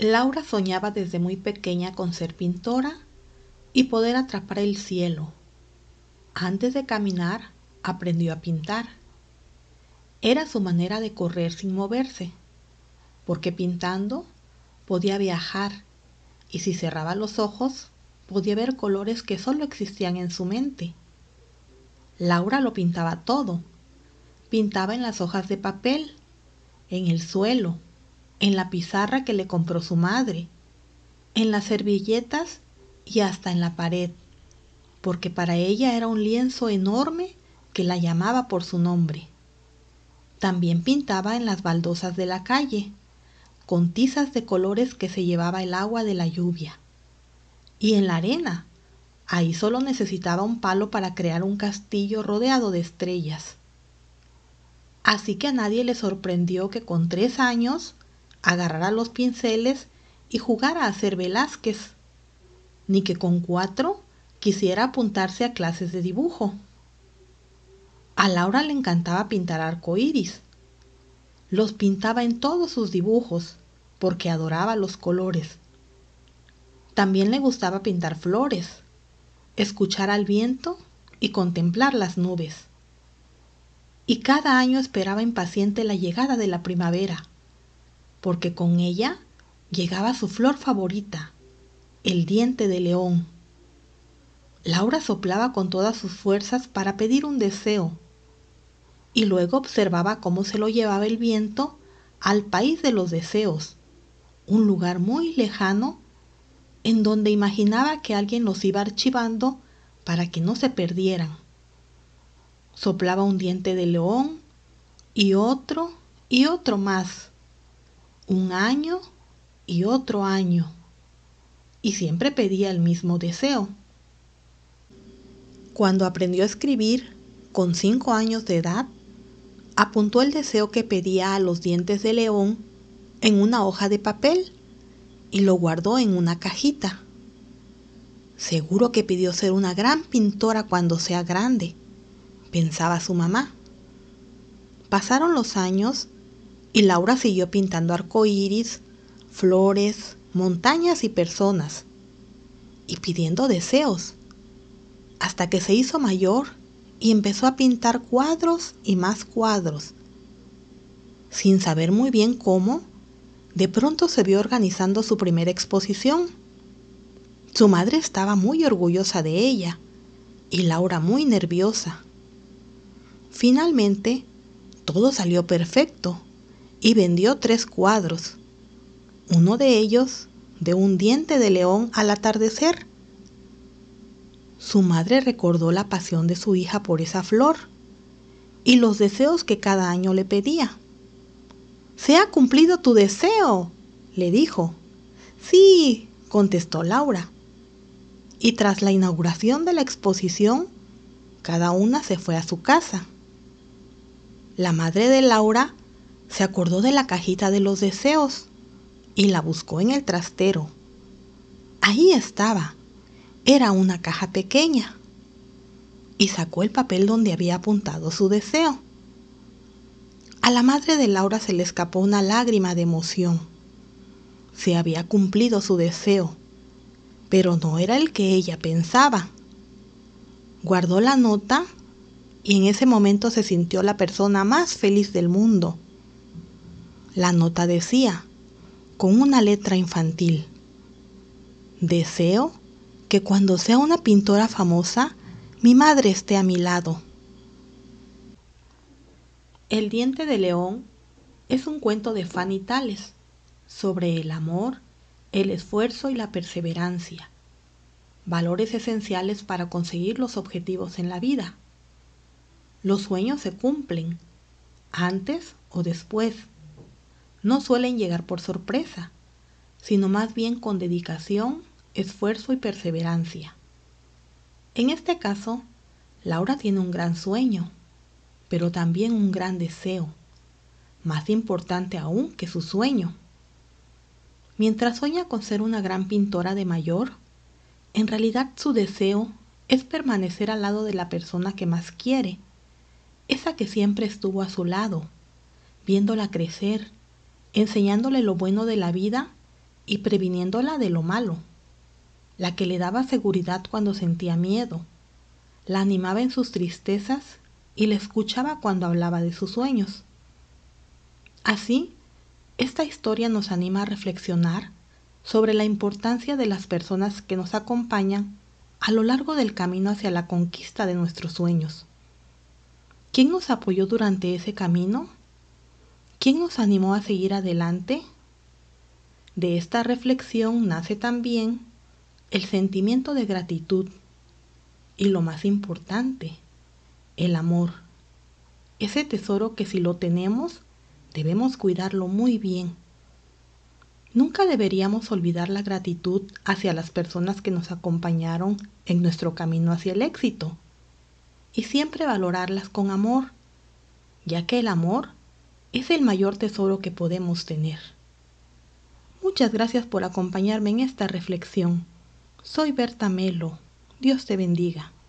Laura soñaba desde muy pequeña con ser pintora y poder atrapar el cielo. Antes de caminar, aprendió a pintar. Era su manera de correr sin moverse, porque pintando podía viajar y si cerraba los ojos podía ver colores que solo existían en su mente. Laura lo pintaba todo. Pintaba en las hojas de papel, en el suelo, en la pizarra que le compró su madre, en las servilletas y hasta en la pared, porque para ella era un lienzo enorme que la llamaba por su nombre. También pintaba en las baldosas de la calle, con tizas de colores que se llevaba el agua de la lluvia. Y en la arena, ahí solo necesitaba un palo para crear un castillo rodeado de estrellas. Así que a nadie le sorprendió que con 3 años agarrara los pinceles y jugara a ser Velázquez, ni que con 4 quisiera apuntarse a clases de dibujo. A Laura le encantaba pintar arcoíris. Los pintaba en todos sus dibujos, porque adoraba los colores. También le gustaba pintar flores, escuchar al viento y contemplar las nubes. Y cada año esperaba impaciente la llegada de la primavera, porque con ella llegaba su flor favorita, el diente de león. Laura soplaba con todas sus fuerzas para pedir un deseo, y luego observaba cómo se lo llevaba el viento al país de los deseos, un lugar muy lejano en donde imaginaba que alguien los iba archivando para que no se perdieran. Soplaba un diente de león y otro más, un año y otro año, y siempre pedía el mismo deseo. Cuando aprendió a escribir, con 5 años de edad, apuntó el deseo que pedía a los dientes de león en una hoja de papel y lo guardó en una cajita. Seguro que pidió ser una gran pintora cuando sea grande, pensaba su mamá. Pasaron los años y Laura siguió pintando arcoíris, flores, montañas y personas, y pidiendo deseos, hasta que se hizo mayor y empezó a pintar cuadros y más cuadros. Sin saber muy bien cómo, de pronto se vio organizando su primera exposición. Su madre estaba muy orgullosa de ella y Laura muy nerviosa. Finalmente, todo salió perfecto y vendió 3 cuadros. Uno de ellos de un diente de león al atardecer. Su madre recordó la pasión de su hija por esa flor y los deseos que cada año le pedía. «¡Se ha cumplido tu deseo!», le dijo. «Sí», contestó Laura. Y tras la inauguración de la exposición, cada una se fue a su casa. La madre de Laura se acordó de la cajita de los deseos y la buscó en el trastero. Ahí estaba. Era una caja pequeña. Y sacó el papel donde había apuntado su deseo. A la madre de Laura se le escapó una lágrima de emoción. Se había cumplido su deseo, pero no era el que ella pensaba. Guardó la nota y en ese momento se sintió la persona más feliz del mundo. La nota decía, con una letra infantil: «Deseo que cuando sea una pintora famosa, mi madre esté a mi lado». El diente de león es un cuento de Fanny Tales sobre el amor, el esfuerzo y la perseverancia, valores esenciales para conseguir los objetivos en la vida. Los sueños se cumplen, antes o después. No suelen llegar por sorpresa, sino más bien con dedicación, esfuerzo y perseverancia. En este caso, Laura tiene un gran sueño, pero también un gran deseo, más importante aún que su sueño. Mientras sueña con ser una gran pintora de mayor, en realidad su deseo es permanecer al lado de la persona que más quiere, esa que siempre estuvo a su lado, viéndola crecer, enseñándole lo bueno de la vida y previniéndola de lo malo, la que le daba seguridad cuando sentía miedo, la animaba en sus tristezas y la escuchaba cuando hablaba de sus sueños. Así, esta historia nos anima a reflexionar sobre la importancia de las personas que nos acompañan a lo largo del camino hacia la conquista de nuestros sueños. ¿Quién nos apoyó durante ese camino? ¿Quién nos animó a seguir adelante? De esta reflexión nace también el sentimiento de gratitud y, lo más importante, el amor. Ese tesoro que, si lo tenemos, debemos cuidarlo muy bien. Nunca deberíamos olvidar la gratitud hacia las personas que nos acompañaron en nuestro camino hacia el éxito, y siempre valorarlas con amor, ya que el amor es el mayor tesoro que podemos tener. Muchas gracias por acompañarme en esta reflexión. Soy Berta Melo. Dios te bendiga.